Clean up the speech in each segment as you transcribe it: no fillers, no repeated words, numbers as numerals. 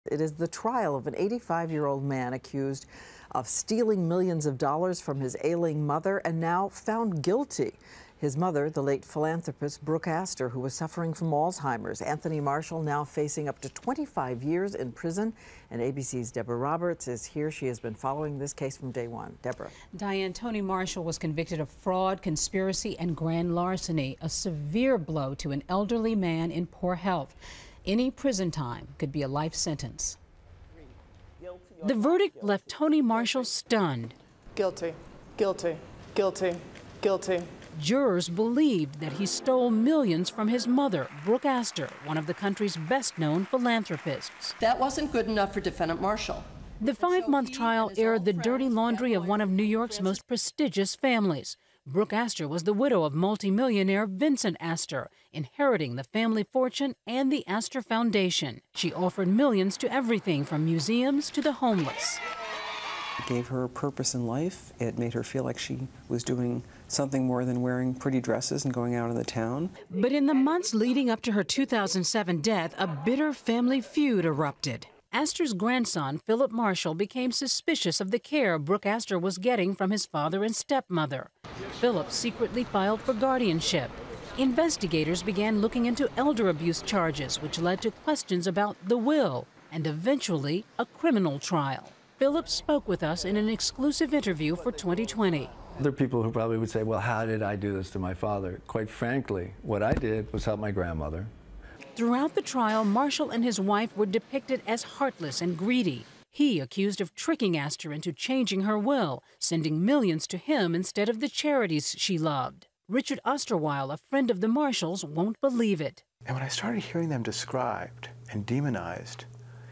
It is the trial of an 85-year-old man accused of stealing millions of dollars from his ailing mother and now found guilty. His mother, the late philanthropist Brooke Astor, who was suffering from Alzheimer's. Anthony Marshall now facing up to 25 years in prison. And ABC's Deborah Roberts is here. She has been following this case from day one. Deborah. Diane, Tony Marshall was convicted of fraud, conspiracy, and grand larceny, a severe blow to an elderly man in poor health. Any prison time could be a life sentence. The verdict left Tony Marshall stunned. Guilty, guilty, guilty, guilty. Jurors believed that he stole millions from his mother, Brooke Astor, one of the country's best-known philanthropists. That wasn't good enough for Defendant Marshall. The 5-month trial aired the dirty laundry of one of New York's most prestigious families. Brooke Astor was the widow of multimillionaire Vincent Astor, inheriting the family fortune and the Astor Foundation. She offered millions to everything from museums to the homeless. It gave her a purpose in life. It made her feel like she was doing something more than wearing pretty dresses and going out in the town. But in the months leading up to her 2007 death, a bitter family feud erupted. Astor's grandson, Philip Marshall, became suspicious of the care Brooke Astor was getting from his father and stepmother. Philip secretly filed for guardianship. Investigators began looking into elder abuse charges, which led to questions about the will and eventually a criminal trial. Philip spoke with us in an exclusive interview for 2020. There are people who probably would say, well, how did I do this to my father? Quite frankly, what I did was help my grandmother. Throughout the trial, Marshall and his wife were depicted as heartless and greedy. He accused of tricking Astor into changing her will, sending millions to him instead of the charities she loved. Richard Osterweil, a friend of the Marshalls, won't believe it. And when I started hearing them described and demonized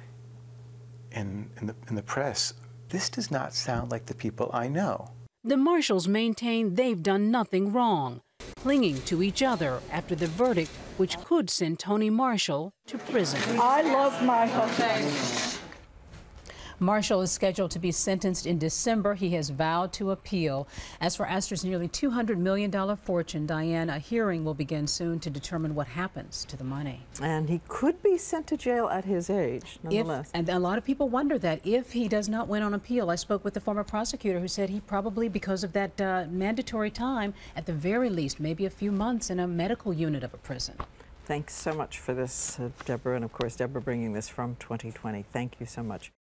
in the press, this does not sound like the people I know. The Marshalls maintain they've done nothing wrong, clinging to each other after the verdict, which could send Tony Marshall to prison. I love my husband. Marshall is scheduled to be sentenced in December. He has vowed to appeal. As for Astor's nearly $200 million fortune, Diane, a hearing will begin soon to determine what happens to the money. And he could be sent to jail at his age, nonetheless. And a lot of people wonder that if he does not win on appeal. I spoke with the former prosecutor who said he probably, because of that mandatory time, at the very least, maybe a few months in a medical unit of a prison. Thanks so much for this, Deborah. And of course, Deborah bringing this from 2020. Thank you so much.